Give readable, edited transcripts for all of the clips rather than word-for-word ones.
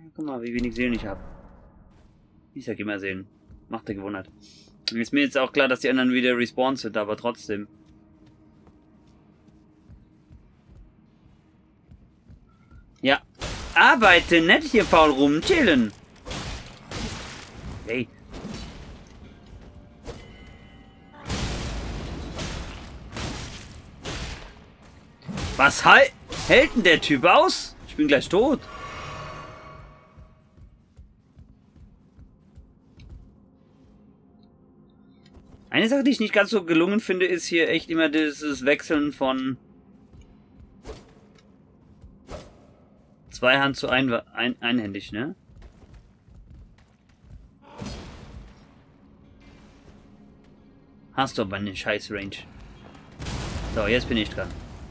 Guck mal, wie wenig Seelen ich habe. Ich sag immer Seelen. Macht er gewundert. Ist mir jetzt auch klar, dass die anderen wieder respawned sind, aber trotzdem. Ja. Arbeite nicht hier faul rum, chillen. Hey. Was hält denn der Typ aus? Ich bin gleich tot. Eine Sache, die ich nicht ganz so gelungen finde, ist hier echt immer dieses Wechseln von Zweihand zu einhändig, ne? Hast du aber eine scheiß Range. So, jetzt bin ich dran.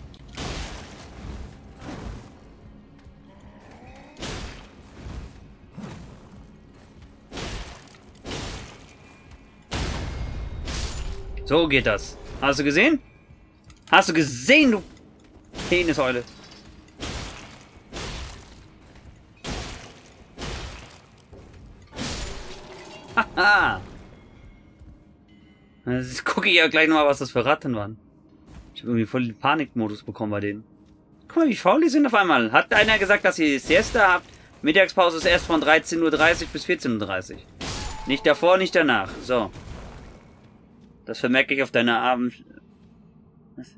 So geht das. Hast du gesehen? Hast du gesehen, du Penisheule? Haha. Jetzt gucke ich ja gleich nochmal, was das für Ratten waren. Ich habe irgendwie voll den Panikmodus bekommen bei denen. Guck mal, wie faul die sind auf einmal. Hat einer gesagt, dass ihr Siesta habt? Mittagspause ist erst von 13:30 Uhr bis 14:30 Uhr. Nicht davor, nicht danach. So. Das vermerke ich auf deiner Abend... Was?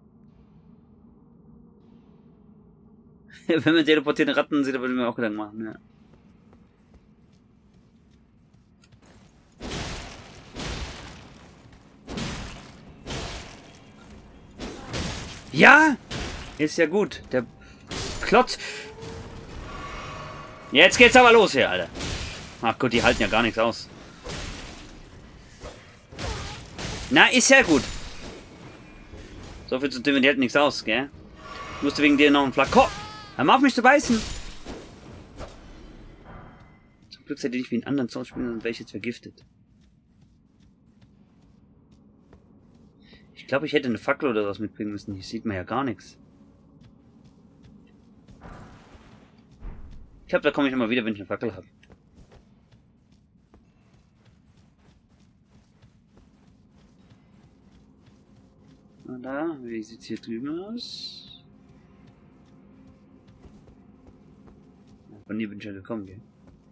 Wenn man teleportierte Ratten sieht, würde ich mir auch Gedanken machen, ja. Ja! Ist ja gut. Der Klotz... Jetzt geht's aber los hier, Alter. Ach gut, die halten ja gar nichts aus. Na, ist ja gut. So viel zu tun, die hält nichts aus, gell? Ich musste wegen dir noch einen Flakon. Hör mal auf, mich zu beißen. Zum Glück seid ihr nicht wie in anderen Zonen spielen, dann wäre ich jetzt vergiftet. Ich glaube, ich hätte eine Fackel oder was mitbringen müssen. Hier sieht man ja gar nichts. Ich glaube, da komme ich immer wieder, wenn ich eine Fackel habe. Da, wie sieht's hier drüben aus? Von hier bin ich ja gekommen, gell?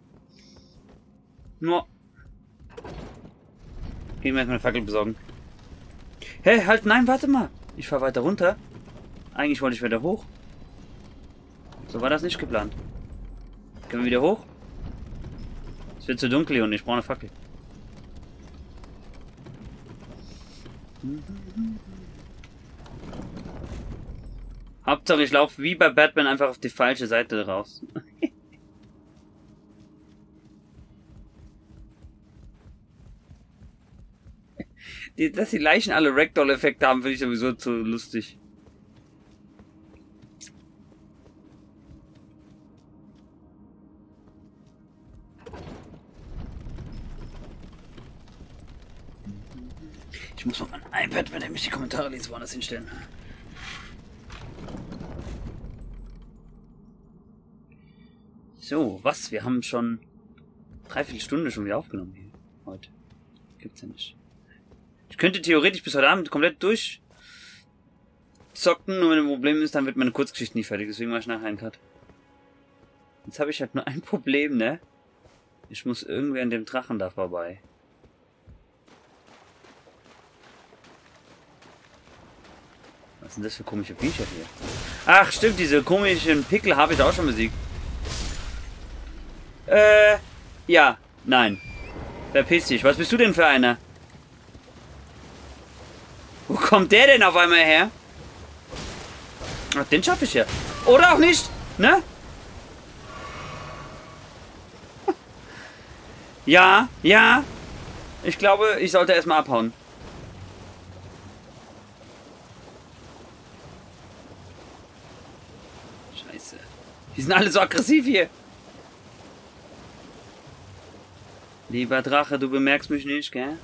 Nur. Gehen wir erstmal eine Fackel besorgen. Hey, halt, nein, warte mal. Ich fahre weiter runter. Eigentlich wollte ich wieder hoch. So war das nicht geplant. Können wir wieder hoch? Es wird zu dunkel hier und ich brauche eine Fackel. Hauptsache ich laufe wie bei Batman einfach auf die falsche Seite raus. Dass die Leichen alle Ragdoll-Effekte haben, finde ich sowieso zu lustig. Ich muss mal mein iPad, wenn er mich die Kommentare liest, woanders hinstellen. So, was? Wir haben schon 3/4 Stunde schon wieder aufgenommen hier. Heute. Gibt's ja nicht. Ich könnte theoretisch bis heute Abend komplett durchzocken, nur wenn ein Problem ist, dann wird meine Kurzgeschichte nicht fertig. Deswegen mache ich nachher einen Cut. Jetzt habe ich halt nur ein Problem, ne? Ich muss irgendwie an dem Drachen da vorbei. Was sind das für komische Viecher hier? Ach, stimmt, diese komischen Pickel habe ich auch schon besiegt. Ja, nein. Verpiss dich. Was bist du denn für einer? Wo kommt der denn auf einmal her? Ach, den schaffe ich ja. Oder auch nicht, ne? Ja, ja. Ich glaube, ich sollte erstmal abhauen. Scheiße. Die sind alle so aggressiv hier. Lieber Drache, du bemerkst mich nicht, gell?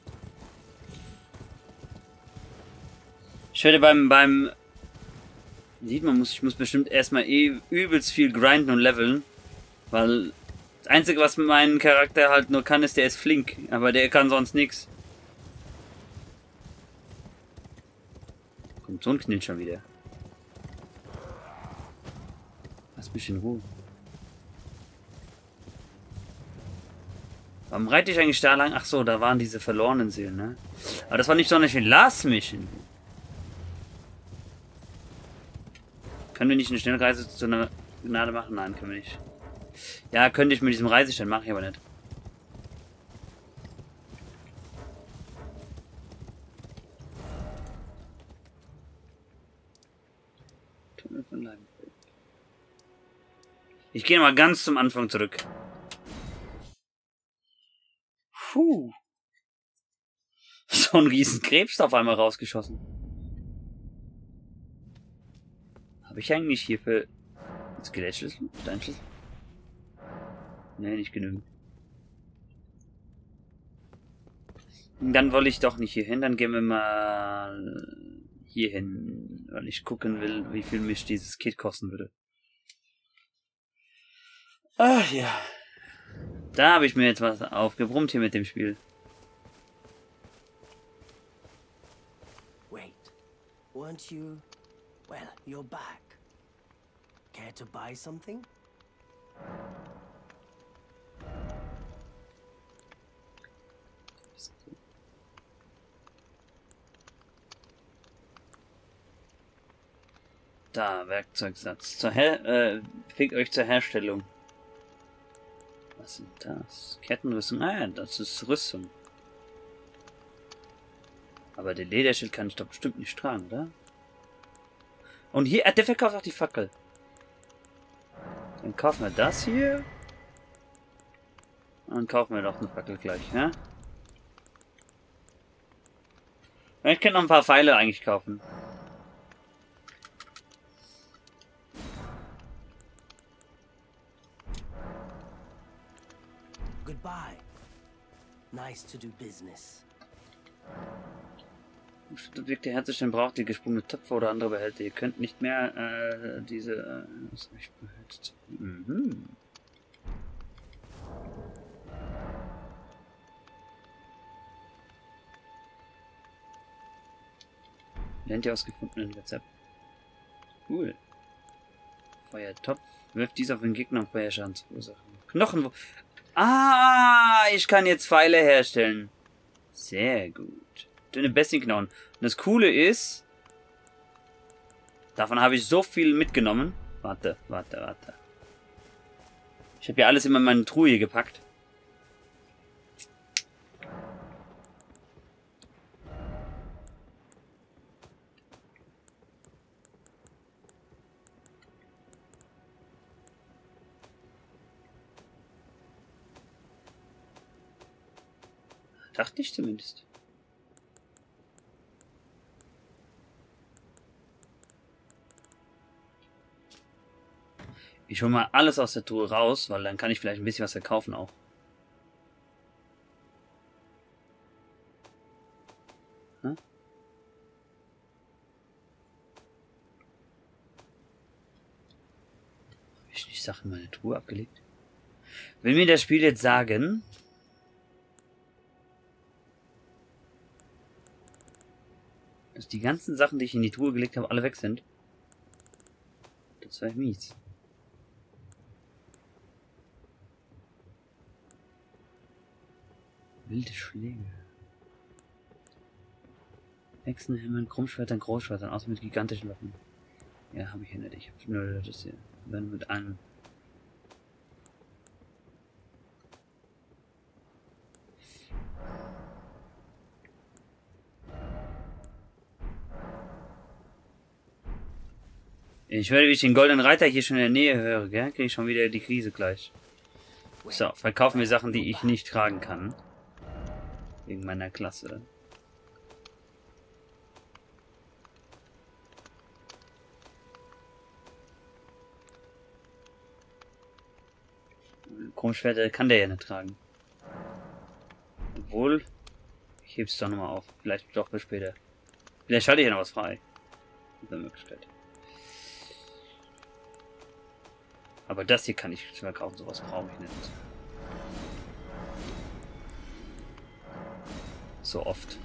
Ich werde beim Sieht man, ich muss bestimmt erstmal übelst viel grinden und leveln. Weil das Einzige, was mein Charakter halt nur kann, ist, der ist flink. Aber der kann sonst nichts. Kommt so ein Knill schon wieder. Lass mich in Ruhe. Warum reite ich eigentlich da lang? Ach so, da waren diese verlorenen Seelen, ne? Aber das war nicht sonderlich viel. Lass mich in Ruhe. Können wir nicht eine Schnellreise zu einer Gnade machen? Nein, können wir nicht. Ja, könnte ich mit diesem Reisestand, mache ich aber nicht. Tunnel von Leibenfeld. Ich gehe mal ganz zum Anfang zurück. Puh. So ein riesen Krebs auf einmal rausgeschossen. Habe ich eigentlich hier für Skelettschlüssel? Steinschlüssel? Nee, nicht genügend. Dann wollte ich doch nicht hier hin, dann gehen wir mal hier hin, weil ich gucken will, wie viel mich dieses Kit kosten würde. Ach ja. Da habe ich mir jetzt was aufgebrummt hier mit dem Spiel. Wait, weren't you... Well, you're back. Care to buy something? Da, Werkzeugsatz. Fickt euch zur Herstellung. Was sind das? Kettenrüstung. Ah ja, das ist Rüstung. Aber den Lederschild kann ich doch bestimmt nicht tragen, oder? Und hier, der verkauft auch die Fackel. Dann kaufen wir das hier. Und dann kaufen wir doch eine Fackel gleich, ja? Ich könnte noch ein paar Pfeile eigentlich kaufen. Goodbye. Nice to do business. Objekte herzustellen braucht ihr gesprungene Töpfe oder andere Behälter. Ihr könnt nicht mehr diese... Mhm. Lernt ihr aus gefundenen Rezept. Cool. Feuertopf. Wirft dies auf den Gegner, um Feuerschaden zu verursachen. Knochen... Ah, ich kann jetzt Pfeile herstellen. Sehr gut. Dünne Bestinknochen. Und das Coole ist, davon habe ich so viel mitgenommen. Warte. Ich habe ja alles immer in meine Truhe hier gepackt. Dachte ich zumindest. Ich hole mal alles aus der Truhe raus, weil dann kann ich vielleicht ein bisschen was verkaufen auch. Hm? Habe ich die Sachen in meine Truhe abgelegt? Will mir das Spiel jetzt sagen, dass die ganzen Sachen, die ich in die Truhe gelegt habe, alle weg sind? Das wäre mies. Wilde Schläge. Hexenhämmern, Krummschwertern, Großschwertern, außer mit gigantischen Waffen. Ja, habe ich ja nicht. Ich habe nur das hier. Dann mit einem. Ich werde, wie ich den goldenen Reiter hier schon in der Nähe höre, gell? Kriege ich schon wieder die Krise gleich. So, verkaufen wir Sachen, die ich nicht tragen kann. Wegen meiner Klasse. Krummschwerter kann der ja nicht tragen. Obwohl, ich heb's doch nochmal auf. Vielleicht doch bis später. Vielleicht schalte ich ja noch was frei. Diese Möglichkeit. Aber das hier kann ich verkaufen, sowas brauche ich nicht. So oft.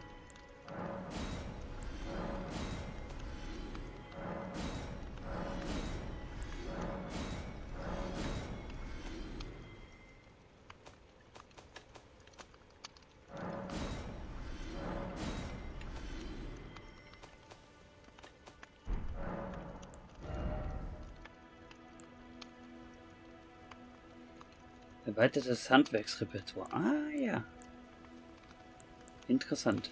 Erweitertes Handwerksrepertoire. Ah ja. Interessant.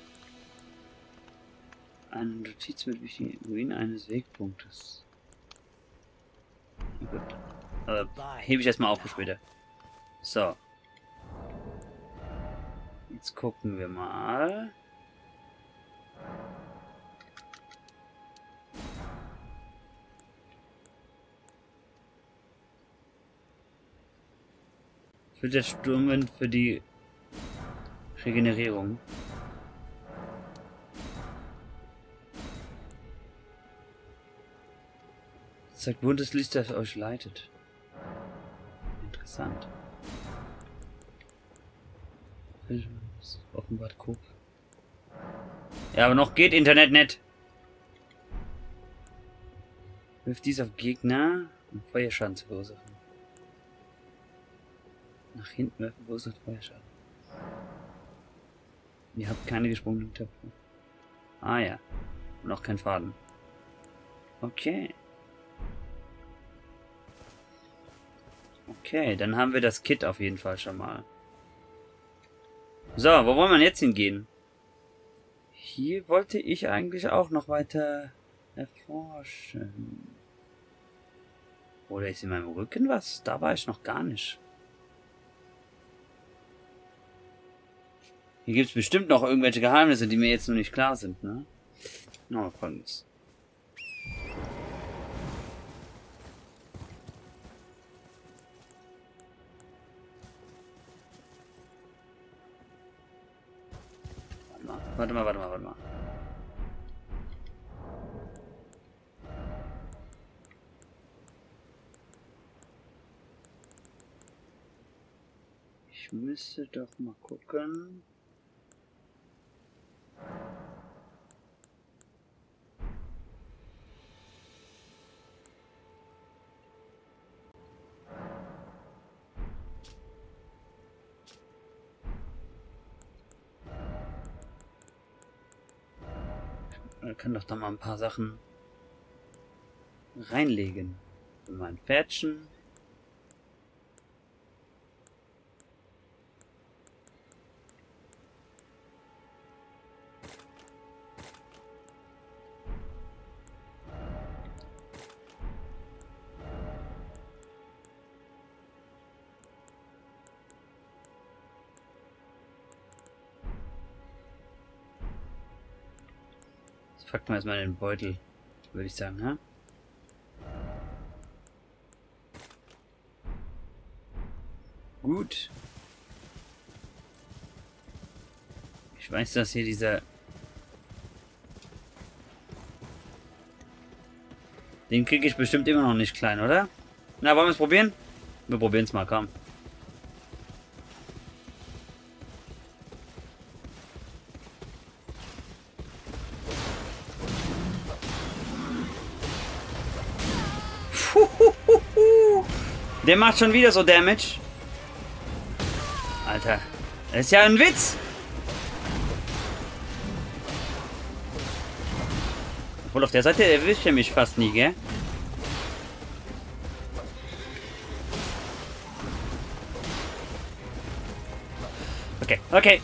Eine Notiz mit wichtigen Ruinen eines Wegpunktes. Na gut. Hebe ich erstmal auf für später. So. Jetzt gucken wir mal. Für der Sturmwind für die Regenerierung. Zeigt buntes Licht, das euch leitet. Interessant. Offenbart Coop. Ja, aber noch geht Internet nicht. Wirft dies auf Gegner, um Feuerschaden zu verursachen. Nach hinten werfen verursacht Feuerschaden. Ihr habt keine gesprungenen Töpfe. Ah ja. Und auch kein Faden. Okay. Okay, dann haben wir das Kit auf jeden Fall schon mal. So, wo wollen wir jetzt hingehen? Hier wollte ich eigentlich auch noch weiter erforschen. Oder ist in meinem Rücken was? Da war ich noch gar nicht. Hier gibt es bestimmt noch irgendwelche Geheimnisse, die mir jetzt noch nicht klar sind, ne? Na, folgendes. Warte mal. Ich müsste doch mal gucken. Ich kann doch da mal ein paar Sachen reinlegen. Mal ein Pferdchen. Packen wir erstmal in den Beutel, würde ich sagen, ja? Gut. Ich weiß, dass hier dieser... Den kriege ich bestimmt immer noch nicht klein, oder? Na, wollen wir es probieren? Wir probieren es mal, komm. Der macht schon wieder so Damage. Alter, das ist ja ein Witz. Obwohl auf der Seite erwischt er mich fast nie, gell? Okay.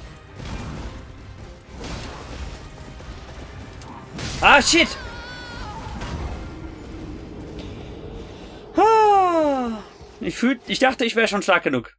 Ah, shit! Ich dachte, ich wäre schon stark genug.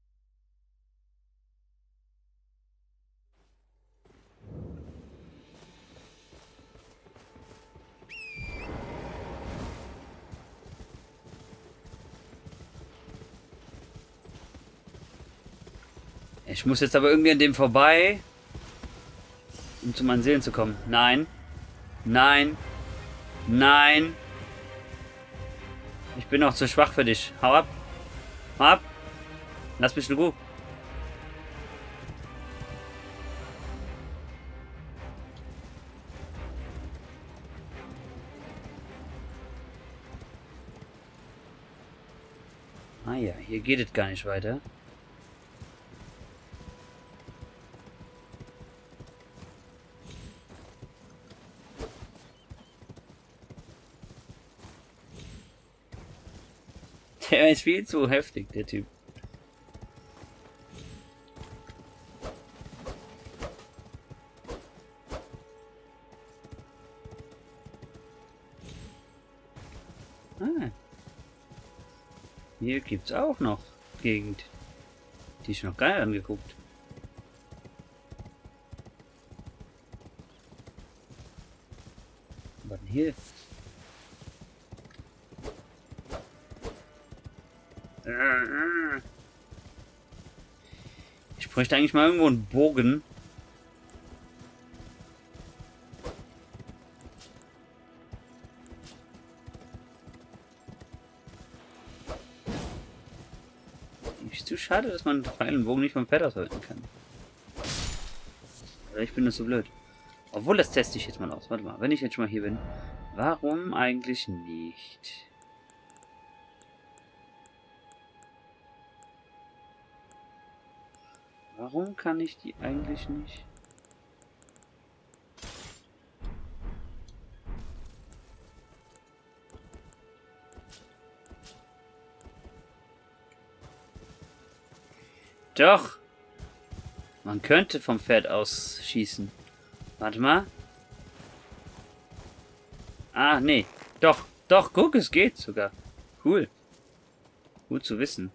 Ich muss jetzt aber irgendwie an dem vorbei, um zu meinen Seelen zu kommen. Nein. bin noch zu schwach für dich. Hau ab. Hau ab. Lass mich in Ruhe. Ah ja, hier geht es gar nicht weiter. Der ist viel zu heftig, der Typ. Ah. Hier gibt's auch noch Gegend. Die ich noch gar nicht angeguckt. Was denn hier? Ich bräuchte eigentlich mal irgendwo einen Bogen. Ist zu schade, dass man einen Bogen nicht vom Pferd aushalten kann. Oder ich bin das so blöd. Obwohl, das teste ich jetzt mal aus. Warte mal, wenn ich jetzt schon mal hier bin. Warum eigentlich nicht? Warum kann ich die eigentlich nicht? Doch! Man könnte vom Pferd aus schießen. Warte mal. Ah, nee. Doch, doch, guck, es geht sogar. Cool. Gut zu wissen.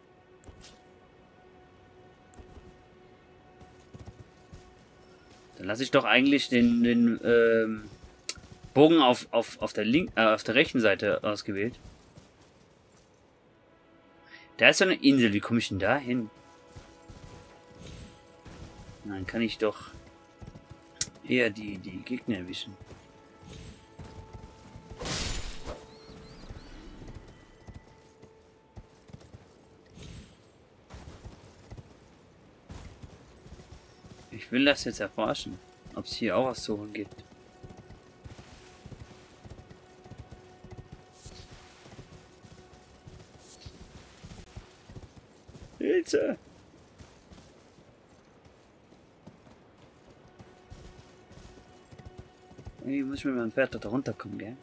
Dann lasse ich doch eigentlich den Bogen auf der rechten Seite ausgewählt. Da ist so eine Insel. Wie komme ich denn da hin? Dann kann ich doch eher die Gegner erwischen. Ich will das jetzt erforschen, ob es hier auch was zu holen gibt. Hilfe! Irgendwie muss ich mit meinem Pferd da runterkommen, gell?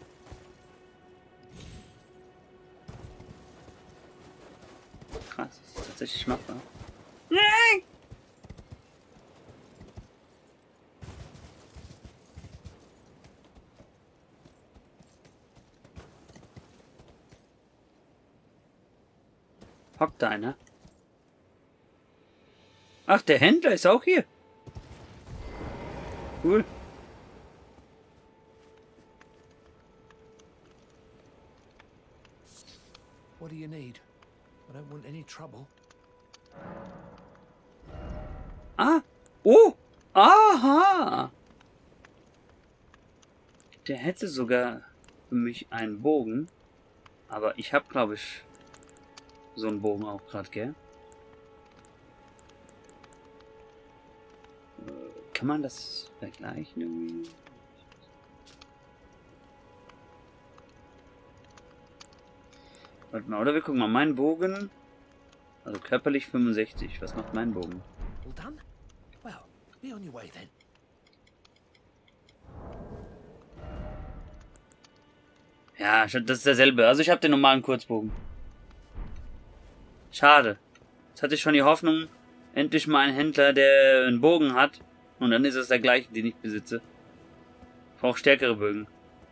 Krass, das ist tatsächlich machbar. Nein! Hockt da einer? Ach, der Händler ist auch hier. Cool. What do you need? I don't want any trouble. Ah! Oh! Aha! Der hätte sogar für mich einen Bogen. Aber ich habe, glaube ich, so einen Bogen auch gerade, gell? Kann man das vergleichen irgendwie? Warte mal, oder wir gucken mal. Mein Bogen, also körperlich 65. Was macht mein Bogen? All done? Well, be on your way then. Ja, das ist derselbe. Also ich habe den normalen Kurzbogen. Schade. Jetzt hatte ich schon die Hoffnung, endlich mal einen Händler, der einen Bogen hat. Und dann ist es der gleiche, den ich besitze. Ich brauche stärkere Bögen.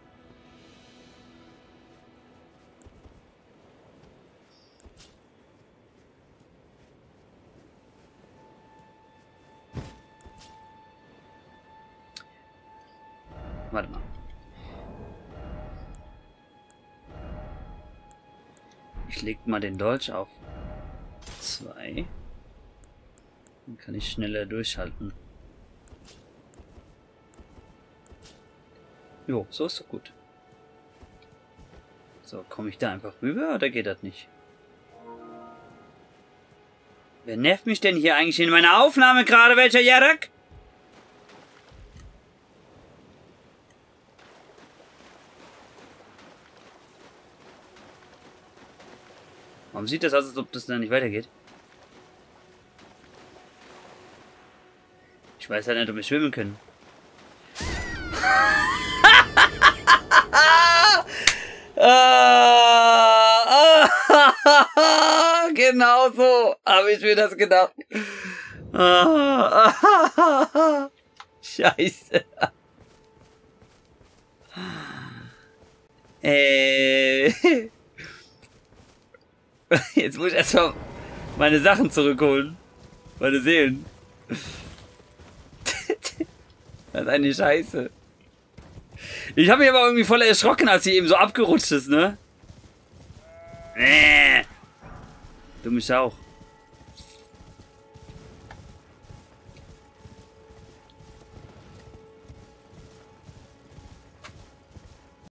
Warte mal. Ich leg mal den Dolch auf 2. Dann kann ich schneller durchhalten. Jo, so ist doch gut. So, komme ich da einfach rüber oder geht das nicht? Wer nervt mich denn hier eigentlich in meiner Aufnahme gerade? Welcher Jarak? Warum sieht das aus, als ob das dann nicht weitergeht? Ich weiß halt nicht, ob wir schwimmen können. Genau so habe ich mir das gedacht. Scheiße. Jetzt muss ich erstmal meine Sachen zurückholen. Meine Seelen. Das ist eine Scheiße. Ich habe mich aber irgendwie voll erschrocken, als sie eben so abgerutscht ist, ne? Dumme Schauch.